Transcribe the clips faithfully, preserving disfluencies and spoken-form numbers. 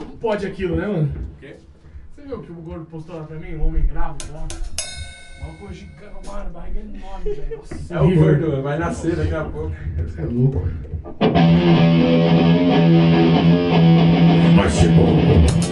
Não pode aquilo, né, mano? O quê? Você viu que o gordo postou lá pra mim? Um homem grávido lá? Uma coisa gigante, mano, barriga enorme, velho. Nossa, É o gordo, vai nascer daqui a pouco. Você é louco. Mas se bom.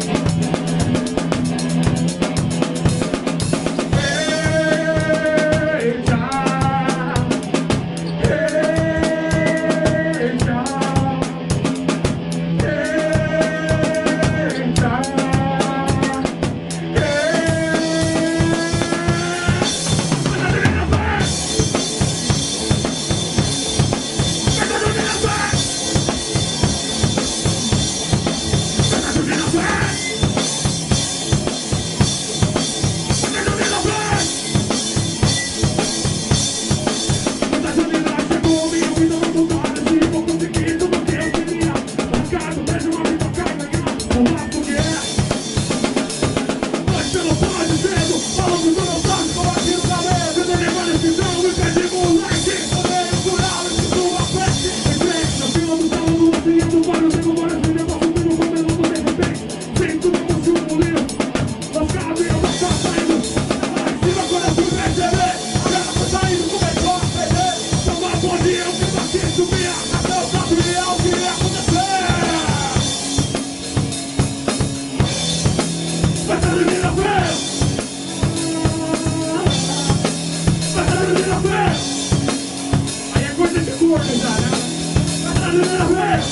Aí é coisa de gordo já, né?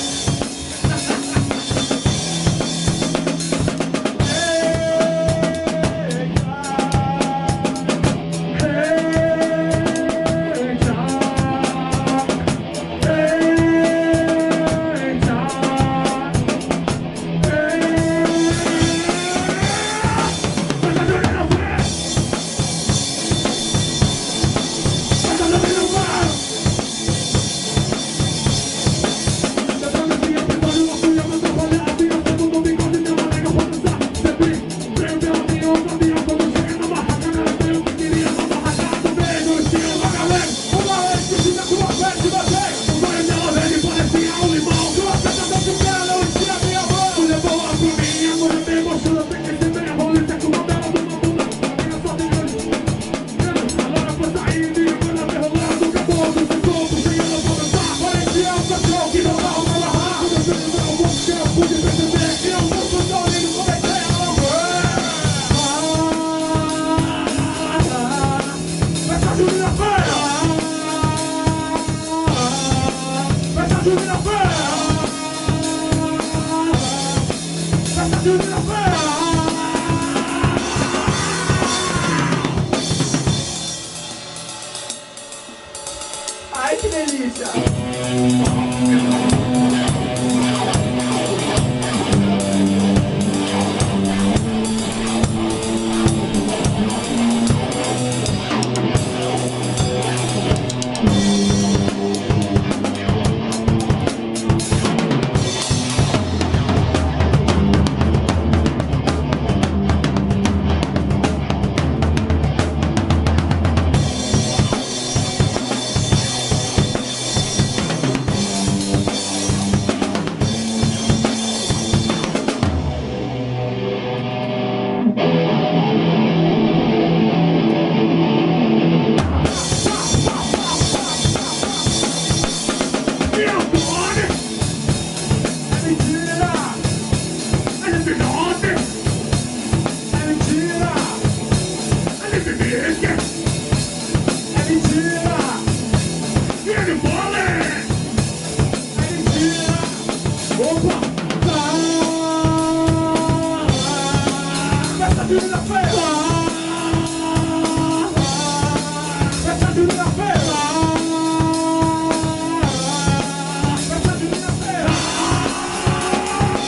Ai, que delícia!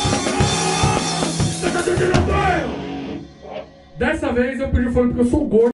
Dessa vez eu pedi fone porque eu sou gordo.